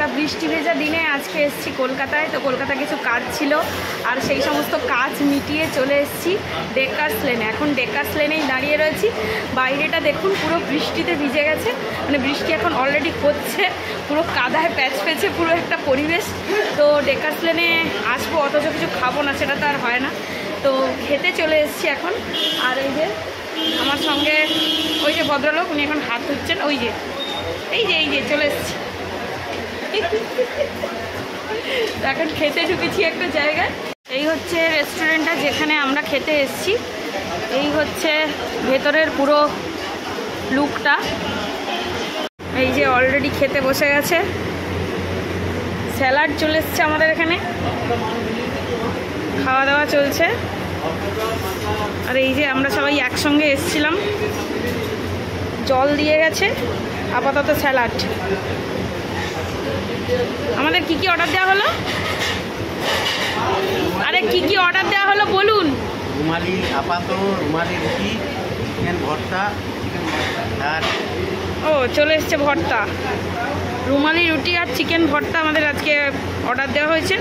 আমরা বৃষ্টি ভেজা দিনে আজকে এসেছি কলকাতায়। তো কলকাতায় কিছু কাজ ছিল, আর সেই সমস্ত কাজ মিটিয়ে চলে এসেছি ডেকার্স লেনে। এখন ডেকার্স লেনেই দাঁড়িয়ে রয়েছি। বাইরেটা দেখুন, পুরো বৃষ্টিতে ভিজে গেছে, মানে বৃষ্টি এখন অলরেডি হচ্ছে, পুরো কাদায় প্যাচ পেঁচে পুরো একটা পরিবেশ। তো ডেকার্স লেনে আসবো, অথচ কিছু খাবো না, সেটা তো আর হয় না। তো খেতে চলে এসেছি এখন। আর এই যে আমার সঙ্গে ওই যে ভদ্রলোক, উনি এখন হাত ধুচ্ছেন, ওই যে এই যে চলে এসেছি। এখন খেতে ঢুকেছি একটা জায়গায়। এই হচ্ছে রেস্টুরেন্টটা যেখানে আমরা খেতে এসেছি। এই হচ্ছে ভেতরের পুরো লুকটা। এই যে অলরেডি খেতে বসে গেছে, স্যালাড চলে এসছে আমাদের এখানে, খাওয়া দাওয়া চলছে। আর এই যে আমরা সবাই একসঙ্গে এসছিলাম, জল দিয়ে গেছে, আপাতত স্যালাড। আমাদের কি কি অর্ডার দেওয়া হলো? আরে কি কি অর্ডার দেওয়া হলো বলুন। রুমালি রুমালি রুটি, চিকেন ভর্তা, আর চলে এসছে ভর্তা, রুমালি রুটি আর চিকেন ভর্তা আমাদের আজকে অর্ডার দেওয়া হয়েছে।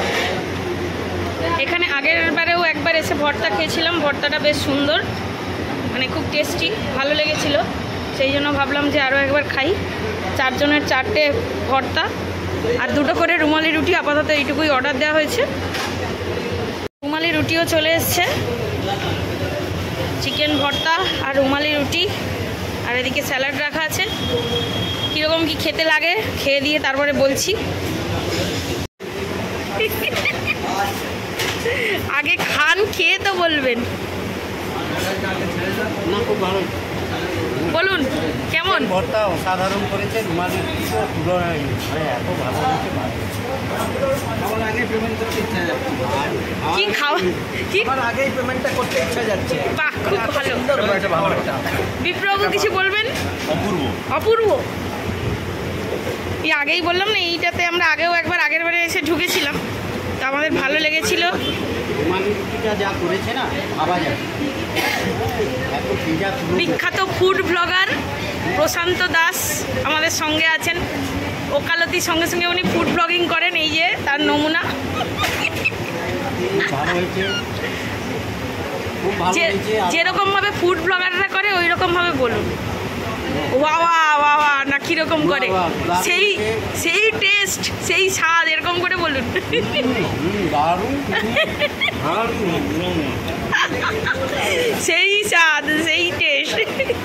এখানে আগের বারেও একবার এসে ভর্তা খেয়েছিলাম, ভর্তাটা বেশ সুন্দর, মানে খুব টেস্টি, ভালো লেগেছিল। সেই জন্য ভাবলাম যে আরও একবার খাই। 4 জনের 4টে ভর্তা আর 2টো করে রুমালি রুটি, আপাতত এইটুকুই অর্ডার দেওয়া হয়েছে। রুমালি রুটিও চলে এসছে, চিকেন ভর্তা আর রুমালি রুটি, আর এদিকে স্যালাড রাখা আছে। কীরকম কি খেতে লাগে খেয়ে দিয়ে তারপরে বলছি। আগে খান, খেয়ে তো বলবেন। না, খুব ভালো। বলুন কেমন? ভর্তা অসাধারণ করেছে, রুমালি রুটিও তুলনায় এত ভালো হয়েছে। কি খাওয়া কি আগেই পেমেন্টটা করতে ইচ্ছা যাচ্ছে। বাহ, খুব ভালো। বিপ্রবাবু কিছু বলবেন? অপূর্ব। এই আগেই বললাম না, এইটাতে আমরা আগেও একবার আগের বারে এসে ঢুকেছিলাম, তো আমাদের ভালো লেগেছিল। যা করেছে না, ভাবা যায়। বিখ্যাত ফুড ব্লগার প্রশান্ত দাস আমাদের সঙ্গে আছেন। ওকালতির সঙ্গে সঙ্গে উনি ফুড ব্লগিং করেন, এই যে তার নমুনা। যেরকম ভাবে ফুড ব্লগাররা করে ওই রকম ভাবে বলুন। ওয়া না কিরকম করে, সেই টেস্ট, সেই স্বাদ, এরকম করে বলুন। সেই স্বাদ, সেই টেস্ট।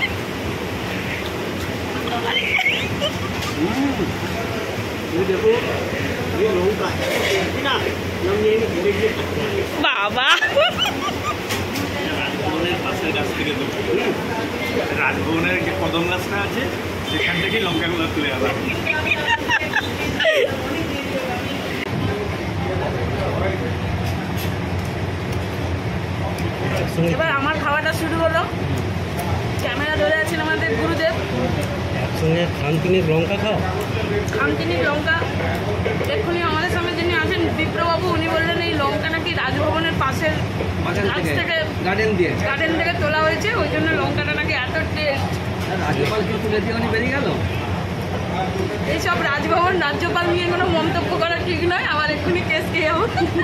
বাবা, রাজভবনের যে কদম গাছটা আছে সেখান থেকে লঙ্কাগুলো তুলে আবার। এবার আমার খাওয়াটা শুরু হলো। ক্যামেরা ধরে আছেন আমাদের গুরুদেব। একসঙ্গে খানতিনির লঙ্কা খাও। খানতিনির লঙ্কা এক্ষুনি আমাদের সামনে যিনি আছেন বিপ্রবাবু, উনি বললেন এই লঙ্কা নাকি রাজভবনের পাশের গাছ থেকে, গার্ডেন থেকে তোলা হয়েছে, ওই জন্য লঙ্কাটা নাকি এত টেস্ট। রাজ্যপালকে তুলে দিয়ে উনি বেরিয়ে গেল। এইসব রাজভবন, রাজ্যপাল নিয়ে কোনো মন্তব্য করা ঠিক নয়, আবার এক্ষুনি কেস খেয়ে যাবো।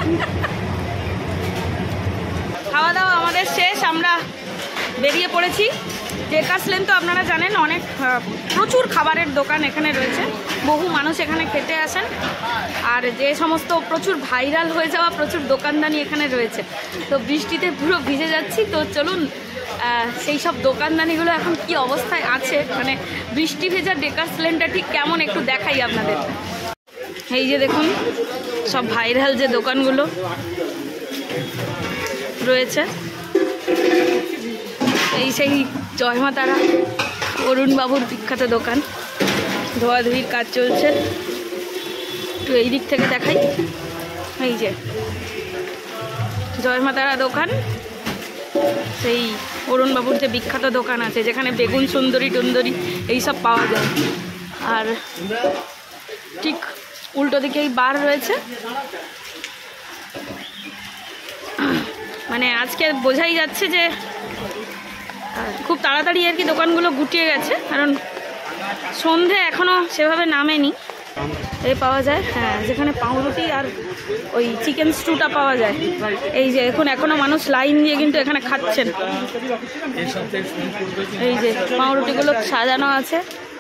খাওয়া দাওয়া আমাদের শেষ, আমরা বেরিয়ে পড়েছি। ডেকার্স লেন তো আপনারা জানেন, অনেক প্রচুর খাবারের দোকান এখানে রয়েছে, বহু মানুষ এখানে খেতে আসেন। আর যে সমস্ত প্রচুর ভাইরাল হয়ে যাওয়া প্রচুর দোকানদানি এখানে রয়েছে। তো বৃষ্টিতে পুরো ভিজে যাচ্ছি, তো চলুন সেই সব দোকানদানিগুলো এখন কি অবস্থায় আছে, মানে বৃষ্টি ভেজা ডেকার্স লেনটা ঠিক কেমন একটু দেখাই আপনাদের। এই যে দেখুন সব ভাইরাল যে দোকানগুলো রয়েছে, এই সেই জয়মা তারা অরুণবাবুর বিখ্যাত দোকান, ধোয়াধুয়ির কাজ চলছে। একটু এই দিক থেকে দেখাই, এই যে জয়মা তারা দোকান, সেই অরুণবাবুর যে বিখ্যাত দোকান আছে যেখানে বেগুন সুন্দরী টুন্দরী এইসব পাওয়া যায়। আর ঠিক উল্টো দিকেই বার রয়েছে। মানে আজকে বোঝাই যাচ্ছে যে খুব তাড়াতাড়ি আর কি দোকানগুলো গুটিয়ে গেছে, কারণ সন্ধে এখনও সেভাবে নামেনি। এই পাওয়া যায়, হ্যাঁ, যেখানে পাউরুটি আর ওই চিকেন স্টুটা পাওয়া যায়। এই যে এখনো মানুষ লাইন দিয়ে কিন্তু এখানে খাচ্ছেন। এই যে পাউরুটিগুলো সাজানো আছে,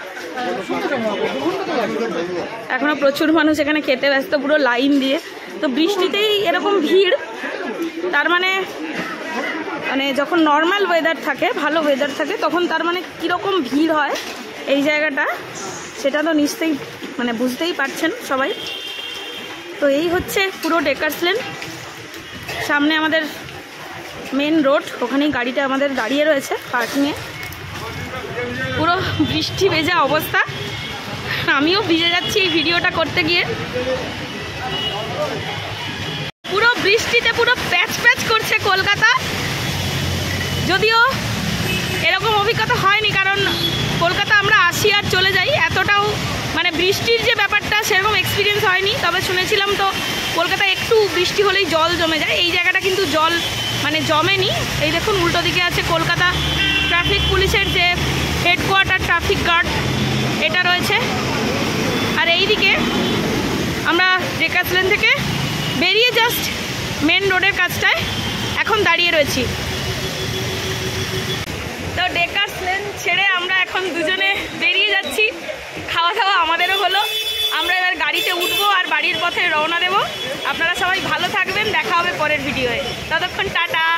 এখনো প্রচুর মানুষ এখানে খেতে ব্যস্ত, পুরো লাইন দিয়ে। তো বৃষ্টিতেই এরকম ভিড়, তার মানে যখন নর্মাল ওয়েদার থাকে, ভালো ওয়েদার থাকে, তখন তার মানে কীরকম ভিড় হয় এই জায়গাটা, সেটা তো নিশ্চয়ই বুঝতেই পারছেন সবাই। তো এই হচ্ছে পুরো ডেকার্স লেন। সামনে আমাদের মেন রোড, ওখানেই গাড়িটা আমাদের দাঁড়িয়ে রয়েছে পার্কিংয়ে। পুরো বৃষ্টি ভেজা অবস্থা, আমিও ভিজে যাচ্ছি এই ভিডিওটা করতে গিয়ে। পুরো বৃষ্টিতে পুরো প্যাচ প্যাচ করছে কলকাতা। যদিও এরকম অভিজ্ঞতা হয়নি, কারণ কলকাতা আমরা আসি আর চলে যাই, এতটাও বৃষ্টির যে ব্যাপারটা সেরকম এক্সপিরিয়েন্স হয়নি। তবে শুনেছিলাম তো কলকাতায় একটু বৃষ্টি হলেই জল জমে যায়, এই জায়গাটা কিন্তু জল জমেনি। এই দেখুন উল্টো দিকে আছে কলকাতা ট্রাফিক পুলিশের যে হেডকোয়ার্টার, ট্রাফিক গার্ড এটা রয়েছে। আর এই দিকে আমরা ডেকার্স লেন থেকে বেরিয়ে জাস্ট মেন রোডের কাছটায় এখন দাঁড়িয়ে রয়েছি। তো ডেকার্স লেন ছেড়ে আমরা এখন দুজনে বেরিয়ে যাচ্ছি। খাওয়া দাওয়া আমাদেরও হলো, আমরা এবার গাড়িতে উঠবো আর বাড়ির পথে রওনা দেব। আপনারা সবাই ভালো থাকবেন, দেখা হবে পরের ভিডিওয়ে। ততক্ষণ টাটা।